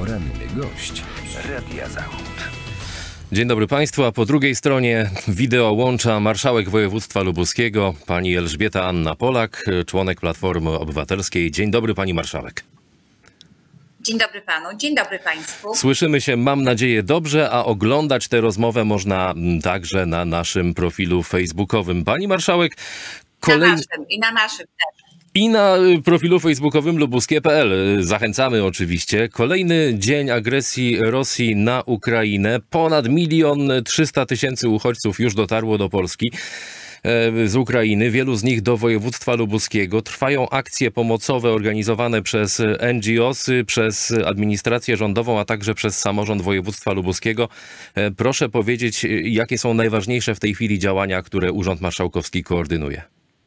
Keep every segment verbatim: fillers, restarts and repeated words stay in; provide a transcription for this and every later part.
Poranny gość Radia Zachód. Dzień dobry Państwu, a po drugiej stronie wideo łącza marszałek województwa lubuskiego, pani Elżbieta Anna Polak, członek Platformy Obywatelskiej. Dzień dobry pani marszałek. Dzień dobry panu, dzień dobry państwu. Słyszymy się, mam nadzieję, dobrze, a oglądać tę rozmowę można także na naszym profilu facebookowym. Pani marszałek, kolej... Na naszym i na naszym też. I na profilu facebookowym lubuskie kropka p l. Zachęcamy oczywiście. Kolejny dzień agresji Rosji na Ukrainę. Ponad milion trzysta tysięcy uchodźców już dotarło do Polski z Ukrainy. Wielu z nich do województwa lubuskiego. Trwają akcje pomocowe organizowane przez N G O sy, przez administrację rządową, a także przez samorząd województwa lubuskiego. Proszę powiedzieć, jakie są najważniejsze w tej chwili działania, które Urząd Marszałkowski koordynuje?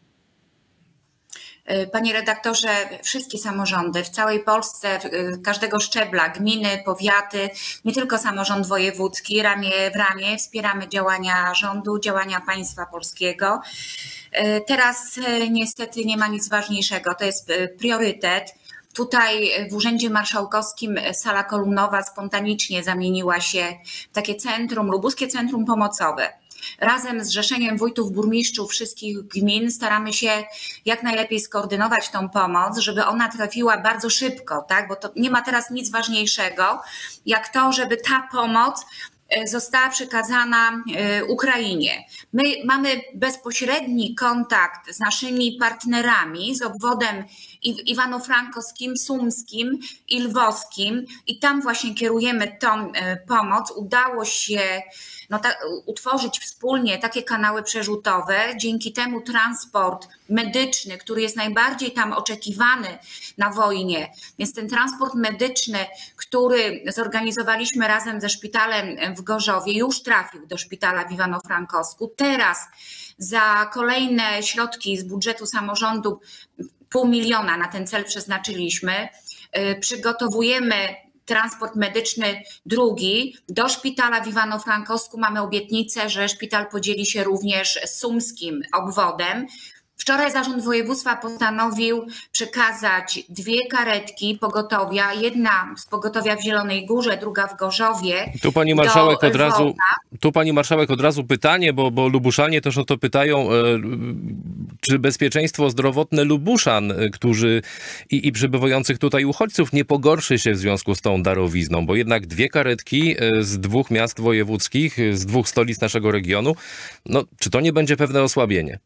Panie redaktorze, wszystkie samorządy w całej Polsce, każdego szczebla, gminy, powiaty, nie tylko samorząd wojewódzki, ramię w ramię wspieramy działania rządu, działania państwa polskiego. Teraz niestety nie ma nic ważniejszego, to jest priorytet. Tutaj w Urzędzie Marszałkowskim sala kolumnowa spontanicznie zamieniła się w takie centrum, lubuskie centrum pomocowe. Razem z Zrzeszeniem Wójtów, Burmistrzów wszystkich gmin staramy się jak najlepiej skoordynować tą pomoc, żeby ona trafiła bardzo szybko, tak? Bo to nie ma teraz nic ważniejszego, jak to, żeby ta pomoc została przekazana Ukrainie. My mamy bezpośredni kontakt z naszymi partnerami, z obwodem iwano-frankowskim, sumskim i lwowskim i tam właśnie kierujemy tą pomoc. Udało się no, ta, utworzyć wspólnie takie kanały przerzutowe. Dzięki temu transport medyczny, który jest najbardziej tam oczekiwany na wojnie, więc ten transport medyczny, który zorganizowaliśmy razem ze szpitalem w Gorzowie, już trafił do szpitala w Iwano-Frankowsku. Teraz za kolejne środki z budżetu samorządu pół miliona na ten cel przeznaczyliśmy. Przygotowujemy transport medyczny drugi do szpitala w Iwano-Frankowsku. Mamy obietnicę, że szpital podzieli się również z sumskim obwodem. Wczoraj Zarząd Województwa postanowił przekazać dwie karetki pogotowia. Jedna z pogotowia w Zielonej Górze, druga w Gorzowie. Tu pani marszałek od razu, tu pani marszałek od razu pytanie, bo, bo Lubuszanie też o to pytają, czy bezpieczeństwo zdrowotne Lubuszan, którzy i, i przybywających tutaj uchodźców nie pogorszy się w związku z tą darowizną, bo jednak dwie karetki z dwóch miast wojewódzkich, z dwóch stolic naszego regionu, no czy to nie będzie pewne osłabienie?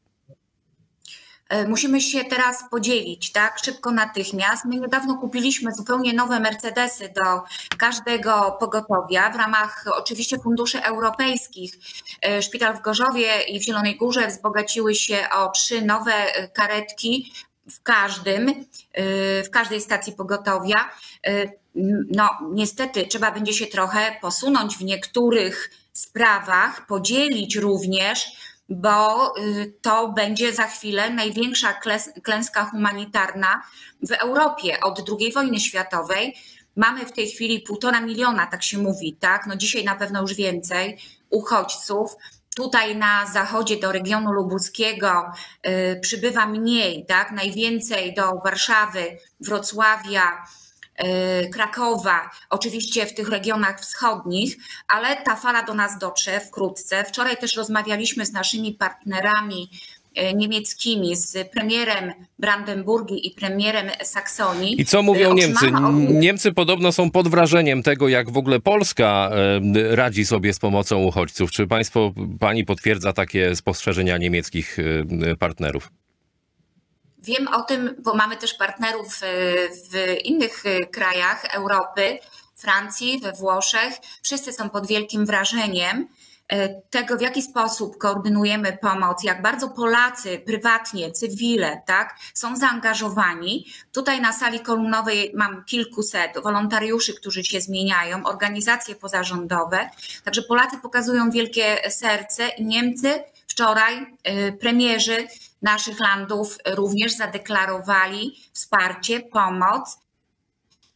Musimy się teraz podzielić, tak? Szybko, natychmiast. My niedawno kupiliśmy zupełnie nowe Mercedesy do każdego pogotowia w ramach oczywiście funduszy europejskich. Szpital w Gorzowie i w Zielonej Górze wzbogaciły się o trzy nowe karetki w każdym, w każdej stacji pogotowia. No niestety trzeba będzie się trochę posunąć w niektórych sprawach, podzielić również, bo to będzie za chwilę największa klęska humanitarna w Europie od drugiej wojny światowej. Mamy w tej chwili półtora miliona, tak się mówi, tak? No dzisiaj na pewno już więcej uchodźców. Tutaj na zachodzie do regionu lubuskiego y, przybywa mniej, tak? Najwięcej do Warszawy, Wrocławia, Krakowa, oczywiście w tych regionach wschodnich, ale ta fala do nas dotrze wkrótce. Wczoraj też rozmawialiśmy z naszymi partnerami niemieckimi, z premierem Brandenburgii i premierem Saksonii. I co mówią Niemcy? Niemcy podobno są pod wrażeniem tego, jak w ogóle Polska radzi sobie z pomocą uchodźców. Czy państwo, pani potwierdza takie spostrzeżenia niemieckich partnerów? Wiem o tym, bo mamy też partnerów w innych krajach Europy, Francji, we Włoszech. Wszyscy są pod wielkim wrażeniem tego, w jaki sposób koordynujemy pomoc, jak bardzo Polacy prywatnie, cywile, tak, są zaangażowani. Tutaj na sali kolumnowej mam kilkuset wolontariuszy, którzy się zmieniają, organizacje pozarządowe. Także Polacy pokazują wielkie serce i Niemcy wczoraj premierzy naszych landów również zadeklarowali wsparcie, pomoc.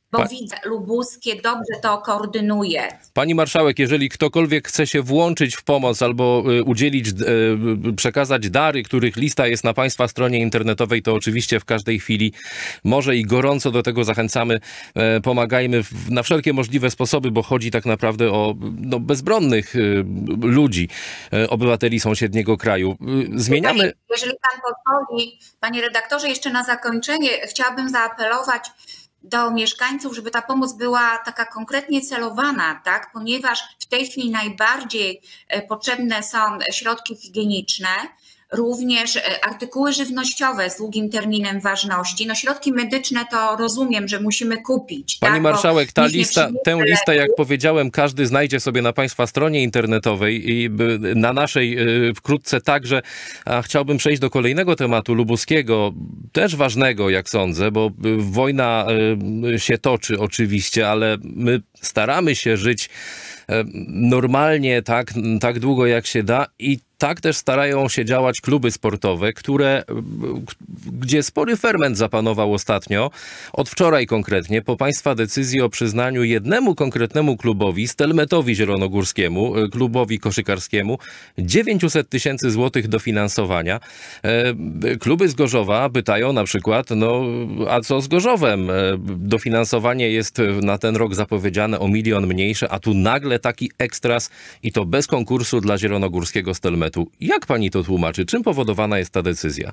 bo Pa- widzę, lubuskie dobrze to koordynuje. Pani marszałek, jeżeli ktokolwiek chce się włączyć w pomoc albo y, udzielić, y, przekazać dary, których lista jest na Państwa stronie internetowej, to oczywiście w każdej chwili może i gorąco do tego zachęcamy. E, pomagajmy w, na wszelkie możliwe sposoby, bo chodzi tak naprawdę o no, bezbronnych y, ludzi, y, obywateli sąsiedniego kraju. Y, zmieniamy... Panie, jeżeli pan pozwoli, panie redaktorze, jeszcze na zakończenie chciałabym zaapelować do mieszkańców, żeby ta pomoc była taka konkretnie celowana, tak? Ponieważ w tej chwili najbardziej potrzebne są środki higieniczne, również artykuły żywnościowe z długim terminem ważności. No środki medyczne to rozumiem, że musimy kupić. Pani tak? marszałek, ta Nikt nie lista, przyjmie tę listę, jak leków. powiedziałem, każdy znajdzie sobie na Państwa stronie internetowej i y, na naszej y, wkrótce także. A chciałbym przejść do kolejnego tematu lubuskiego, też ważnego, jak sądzę, bo y, wojna y, się toczy oczywiście, ale my staramy się żyć y, normalnie, tak, tak długo jak się da i tak też starają się działać kluby sportowe, które, gdzie spory ferment zapanował ostatnio, od wczoraj konkretnie, po Państwa decyzji o przyznaniu jednemu konkretnemu klubowi, Stelmetowi Zielonogórskiemu, klubowi koszykarskiemu, dziewięćset tysięcy złotych dofinansowania. Kluby z Gorzowa pytają na przykład, no a co z Gorzowem? Dofinansowanie jest na ten rok zapowiedziane o milion mniejsze, a tu nagle taki ekstras i to bez konkursu dla zielonogórskiego Stelmetu. Jak pani to tłumaczy? Czym powodowana jest ta decyzja?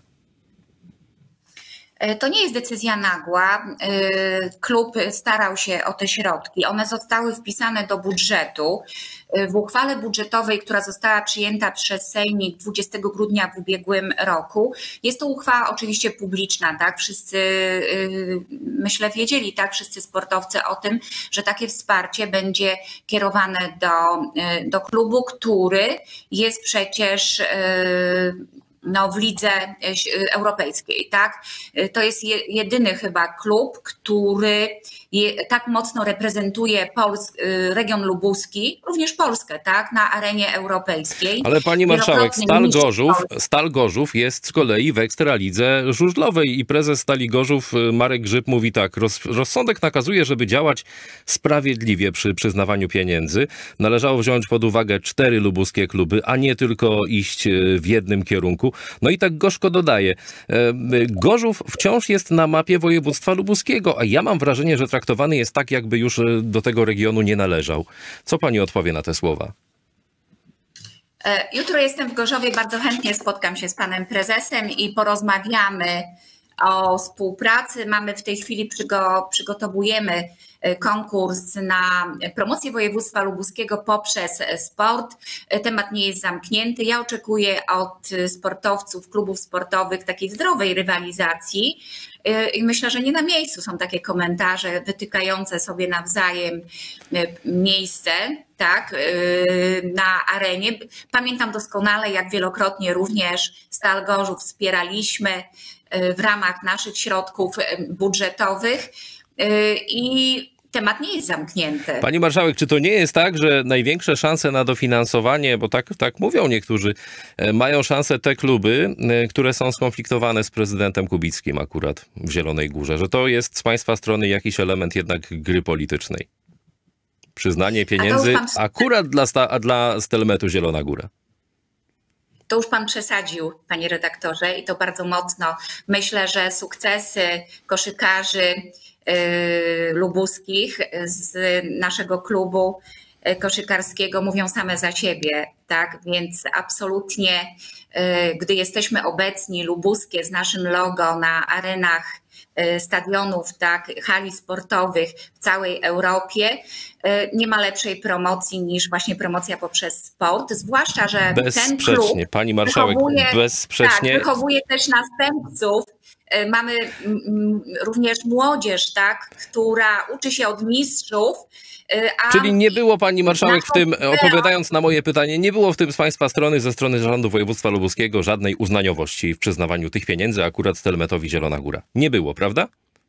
To nie jest decyzja nagła. Klub starał się o te środki. One zostały wpisane do budżetu. W uchwale budżetowej, która została przyjęta przez Sejmik dwudziestego grudnia w ubiegłym roku. Jest to uchwała oczywiście publiczna, tak? Wszyscy, myślę, wiedzieli, tak? Wszyscy sportowcy o tym, że takie wsparcie będzie kierowane do, do klubu, który jest przecież no, w lidze europejskiej, tak? To jest jedyny chyba klub, który je, tak mocno reprezentuje Pols, region lubuski, również Polskę, tak? Na arenie europejskiej. Ale pani marszałek, Stal Gorzów, Stal Gorzów jest z kolei w Ekstralidze żużlowej i prezes Stali Gorzów Marek Grzyb mówi tak, roz, rozsądek nakazuje, żeby działać sprawiedliwie przy przyznawaniu pieniędzy. Należało wziąć pod uwagę cztery lubuskie kluby, a nie tylko iść w jednym kierunku. No i tak gorzko dodaje, Gorzów wciąż jest na mapie województwa lubuskiego, a ja mam wrażenie, że traktowany jest tak, jakby już do tego regionu nie należał. Co pani odpowie na te słowa? Jutro jestem w Gorzowie, bardzo chętnie spotkam się z panem prezesem i porozmawiamy o współpracy. Mamy w tej chwili, przygo, przygotowujemy konkurs na promocję województwa lubuskiego poprzez sport. Temat nie jest zamknięty. Ja oczekuję od sportowców, klubów sportowych takiej zdrowej rywalizacji i myślę, że nie na miejscu są takie komentarze wytykające sobie nawzajem miejsce, tak, na arenie. Pamiętam doskonale, jak wielokrotnie również Stal Gorzów wspieraliśmy w ramach naszych środków budżetowych i temat nie jest zamknięty. Pani marszałek, czy to nie jest tak, że największe szanse na dofinansowanie, bo tak, tak mówią niektórzy, mają szansę te kluby, które są skonfliktowane z prezydentem Kubickim akurat w Zielonej Górze, że to jest z państwa strony jakiś element jednak gry politycznej? Przyznanie pieniędzy pan... akurat dla, sta, dla Stelmetu Zielona Góra. To już pan przesadził, panie redaktorze, i to bardzo mocno. Myślę, że sukcesy koszykarzy lubuskich z naszego klubu koszykarskiego mówią same za siebie, tak? Więc absolutnie, gdy jesteśmy obecni lubuskie z naszym logo na arenach stadionów, tak, hali sportowych w całej Europie, nie ma lepszej promocji niż właśnie promocja poprzez sport, zwłaszcza, że ten klub pani marszałek, wychowuje, bezsprzecznie. Tak, wychowuje też następców. Mamy również młodzież, tak, która uczy się od mistrzów. A Czyli nie było pani marszałek w tym, odpowiadając na moje pytanie, nie było w tym z państwa strony, ze strony Zarządu Województwa Lubuskiego żadnej uznaniowości w przyznawaniu tych pieniędzy akurat Stelmetowi Zielona Góra. Nie było, prawda?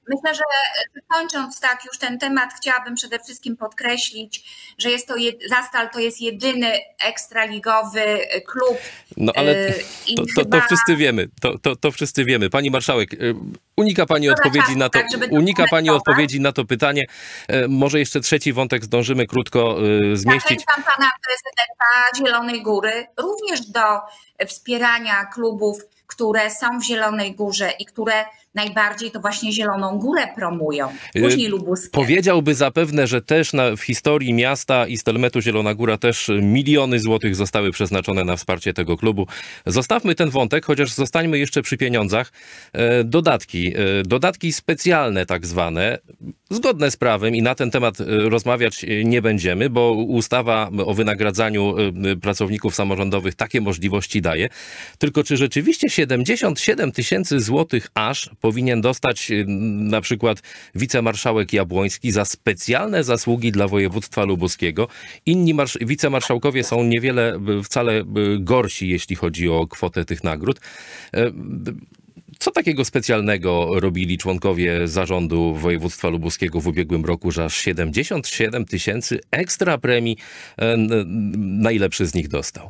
Myślę, że kończąc tak już ten temat, chciałabym przede wszystkim podkreślić, że jest to jed, Zastal to jest jedyny ekstraligowy klub. No ale to, to, chyba... to wszyscy wiemy, to, to, to wszyscy wiemy. Pani marszałek, unika pani odpowiedzi czasu, na to, tak, unika pani odpowiedzi na to pytanie. Może jeszcze trzeci wątek zdążymy krótko zmieścić. Zachęcam pana prezydenta Zielonej Góry również do wspierania klubów, które są w Zielonej Górze i które najbardziej to właśnie Zieloną Górę promują. Później Lubuskie. Powiedziałby zapewne, że też na, w historii miasta i Stelmetu Zielona Góra też miliony złotych zostały przeznaczone na wsparcie tego klubu. Zostawmy ten wątek, chociaż zostańmy jeszcze przy pieniądzach. Dodatki, dodatki specjalne tak zwane, zgodne z prawem i na ten temat rozmawiać nie będziemy, bo ustawa o wynagradzaniu pracowników samorządowych takie możliwości daje. Tylko czy rzeczywiście siedemdziesiąt siedem tysięcy złotych aż powinien dostać na przykład wicemarszałek Jabłoński za specjalne zasługi dla województwa lubuskiego? Inni wicemarszałkowie są niewiele wcale gorsi, jeśli chodzi o kwotę tych nagród. Co takiego specjalnego robili członkowie zarządu województwa lubuskiego w ubiegłym roku, że aż siedemdziesiąt siedem tysięcy ekstra premii najlepszy z nich dostał?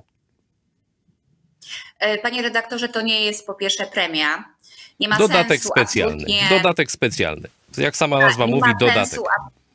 Panie redaktorze, to nie jest po pierwsze premia. Nie ma dodatek sensu, specjalny. absolutnie. Dodatek specjalny. Jak sama nazwa mówi, dodatek. Sensu,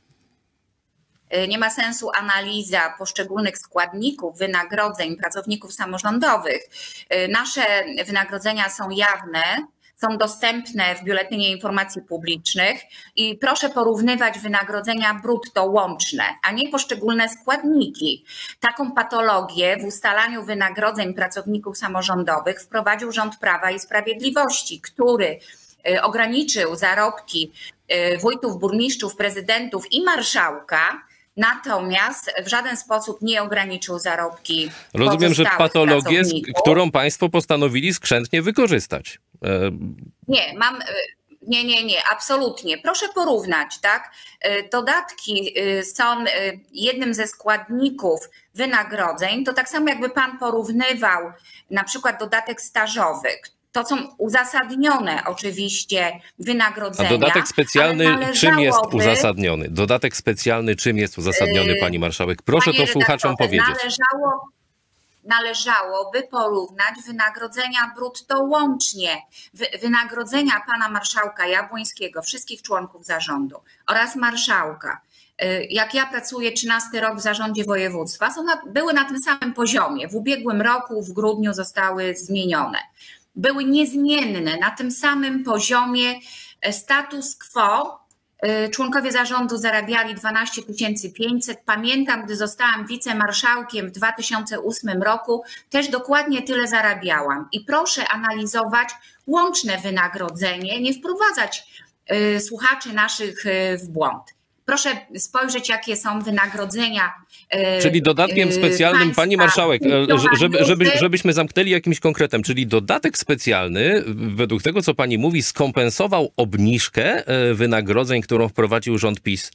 nie ma sensu analiza poszczególnych składników wynagrodzeń pracowników samorządowych. Nasze wynagrodzenia są jawne, są dostępne w Biuletynie Informacji Publicznych i proszę porównywać wynagrodzenia brutto łączne, a nie poszczególne składniki. Taką patologię w ustalaniu wynagrodzeń pracowników samorządowych wprowadził rząd Prawa i Sprawiedliwości, który ograniczył zarobki wójtów, burmistrzów, prezydentów i marszałka, natomiast w żaden sposób nie ograniczył zarobki. Rozumiem, że patologię, którą państwo postanowili skrzętnie wykorzystać. Nie, mam... Nie, nie, nie, absolutnie. Proszę porównać, tak? Dodatki są jednym ze składników wynagrodzeń. To tak samo jakby pan porównywał na przykład dodatek stażowy. To są uzasadnione oczywiście wynagrodzenia. A dodatek specjalny czym jest uzasadniony? Dodatek specjalny czym jest uzasadniony, pani marszałek? Proszę to słuchaczom powiedzieć. Należało, należałoby porównać wynagrodzenia brutto łącznie. Wynagrodzenia pana marszałka Jabłońskiego, wszystkich członków zarządu oraz marszałka. Jak ja pracuję trzynasty rok w zarządzie województwa, są na, były na tym samym poziomie. W ubiegłym roku, w grudniu zostały zmienione. Były niezmienne, na tym samym poziomie status quo. Członkowie zarządu zarabiali dwanaście tysięcy pięćset. Pamiętam, gdy zostałam wicemarszałkiem w dwa tysiące ósmym roku, też dokładnie tyle zarabiałam. I proszę analizować łączne wynagrodzenie, nie wprowadzać słuchaczy naszych w błąd. Proszę spojrzeć, jakie są wynagrodzenia. Czyli dodatkiem specjalnym, państwa, pani marszałek, żeby, żeby, żebyśmy zamknęli jakimś konkretem, czyli dodatek specjalny, według tego, co pani mówi, skompensował obniżkę wynagrodzeń, którą wprowadził rząd PiS?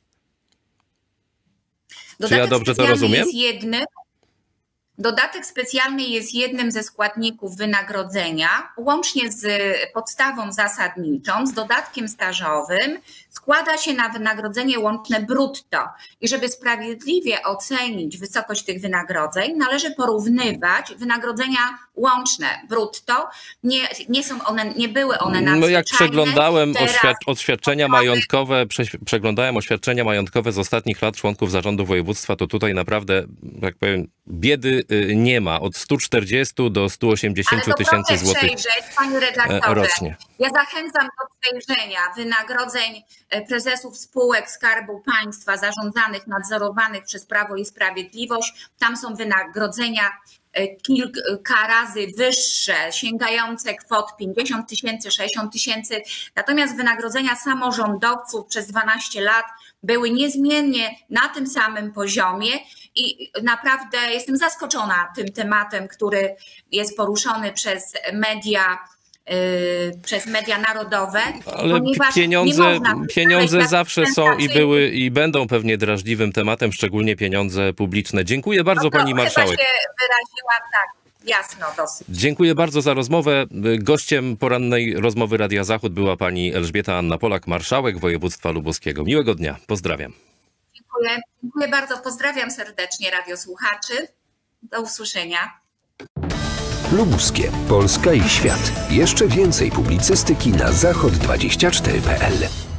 Dodatek Czy ja dobrze to rozumiem? Jest jednym, dodatek specjalny jest jednym ze składników wynagrodzenia, łącznie z podstawą zasadniczą, z dodatkiem stażowym, składa się na wynagrodzenie łączne brutto. I żeby sprawiedliwie ocenić wysokość tych wynagrodzeń, należy porównywać wynagrodzenia łączne brutto. Nie, nie są one, nie były one nadzwyczajne. No jak przeglądałem Teraz oświadczenia majątkowe, przeglądałem oświadczenia majątkowe z ostatnich lat członków zarządu województwa, to tutaj naprawdę, jak powiem, biedy nie ma. Od stu czterdziestu do stu osiemdziesięciu tysięcy złotych panie redaktorze, rocznie. Ja zachęcam do przejrzenia wynagrodzeń prezesów spółek Skarbu Państwa zarządzanych, nadzorowanych przez Prawo i Sprawiedliwość. Tam są wynagrodzenia kilka razy wyższe, sięgające kwot pięćdziesiąt tysięcy, sześćdziesiąt tysięcy. Natomiast wynagrodzenia samorządowców przez dwanaście lat były niezmiennie na tym samym poziomie i naprawdę jestem zaskoczona tym tematem, który jest poruszony przez media, Yy, przez media narodowe. Ale pieniądze, pieniądze zawsze są i były i będą pewnie drażliwym tematem, szczególnie pieniądze publiczne. Dziękuję bardzo, no to pani marszałek. Chyba się wyraziłam tak. jasno dosyć. Dziękuję bardzo za rozmowę. Gościem porannej rozmowy Radia Zachód była pani Elżbieta Anna Polak, marszałek województwa lubuskiego. Miłego dnia, pozdrawiam. Dziękuję, dziękuję bardzo, pozdrawiam serdecznie radiosłuchaczy. Do usłyszenia. Lubuskie, Polska i świat. Jeszcze więcej publicystyki na zachod dwadzieścia cztery kropka p l.